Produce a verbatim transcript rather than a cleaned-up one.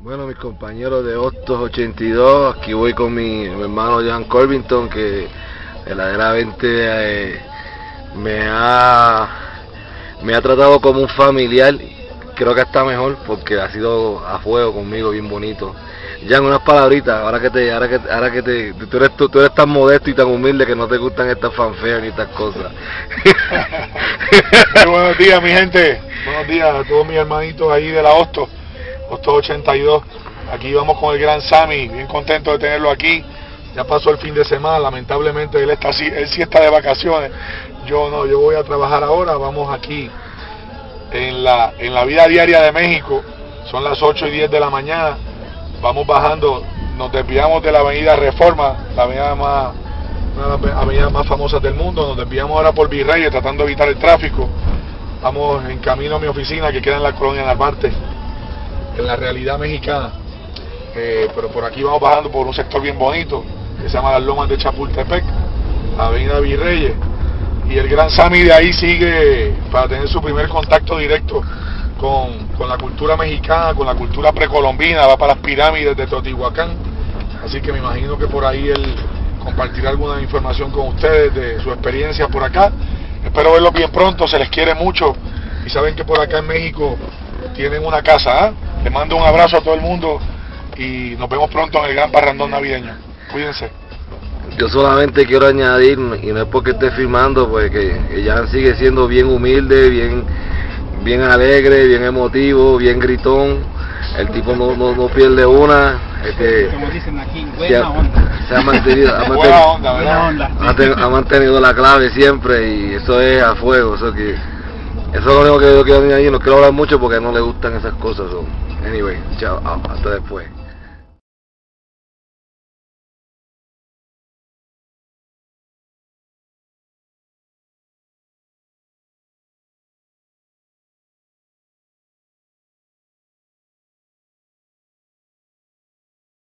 Bueno, mis compañeros de Hostos ochenta y dos, aquí voy con mi, mi hermano Jan Corbington, que verdaderamente eh, me ha me ha tratado como un familiar. Creo que está mejor porque ha sido a fuego conmigo, bien bonito. Jan, unas palabritas, ahora que te, ahora que, ahora que te, tú eres, tú, tú eres tan modesto y tan humilde que no te gustan estas fanfeas ni estas cosas. Muy buenos días, mi gente. Buenos días a todos mis hermanitos ahí de la Hostos, Hostos ochenta y dos. Aquí vamos con el gran Sammy, bien contento de tenerlo aquí. Ya pasó el fin de semana, lamentablemente él está así, él sí está de vacaciones. Yo no, yo voy a trabajar ahora. Vamos aquí en la en la vida diaria de México. Son las ocho y diez de la mañana. Vamos bajando, nos desviamos de la avenida Reforma, la avenida más, una de las avenidas más famosas del mundo. Nos desviamos ahora por Virreyes tratando de evitar el tráfico. Vamos en camino a mi oficina que queda en la colonia Narvarte, en la realidad mexicana. Eh, pero por aquí vamos bajando por un sector bien bonito que se llama las Lomas de Chapultepec, la avenida Virreyes. Y el gran Sammy de ahí sigue para tener su primer contacto directo con, con la cultura mexicana, con la cultura precolombina. Va para las pirámides de Teotihuacán, así que me imagino que por ahí él compartirá alguna información con ustedes de su experiencia por acá. Espero verlos bien pronto, se les quiere mucho y saben que por acá en México tienen una casa. ¿eh? Les mando un abrazo a todo el mundo y nos vemos pronto en el gran parrandón navideño. Cuídense. Yo solamente quiero añadir, y no es porque esté filmando, pues que, que Jan sigue siendo bien humilde, bien bien alegre, bien emotivo, bien gritón. El tipo no, no, no pierde una. Este, Como dicen aquí, se buena ha, onda. se ha mantenido, ha mantenido, Buena onda, ¿verdad? Buena onda. ha, ten, ha mantenido la clave siempre, y eso es a fuego. Eso que eso es lo único que yo quiero añadir. No quiero hablar mucho porque no le gustan esas cosas. So. Anyway, chao, hasta después.